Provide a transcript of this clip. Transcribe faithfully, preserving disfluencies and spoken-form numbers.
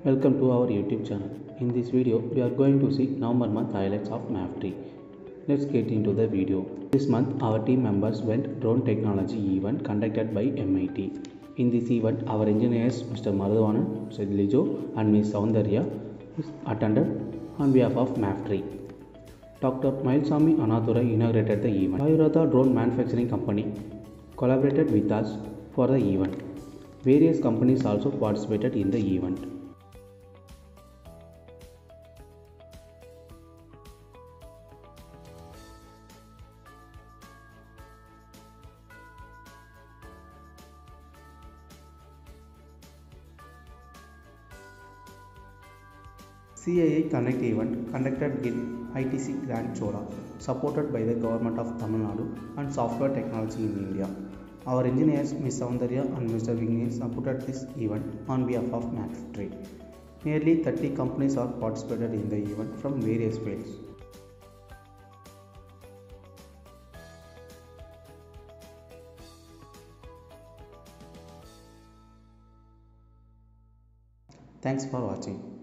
Welcome to our YouTube channel. In this video, we are going to see November month highlights of MAFTREE. Let's get into the video. This month, our team members went drone technology event conducted by M I T. In this event, our engineers Mister Madhuvanan, Mister Lijo and Miz Soundarya attended on behalf of MAFTREE. Doctor Mailsamy Anathurai inaugurated the event. Vayurata Drone Manufacturing Company collaborated with us for the event. Various companies also participated in the event. C I I Connect event conducted in I T C Grand Chola, supported by the Government of Tamil Nadu and Software Technology in India. Our engineers Miz Soundarya and Mister Vignesh supported this event on behalf of MAFTREE. Nearly thirty companies are participated in the event from various fields. Thanks for watching.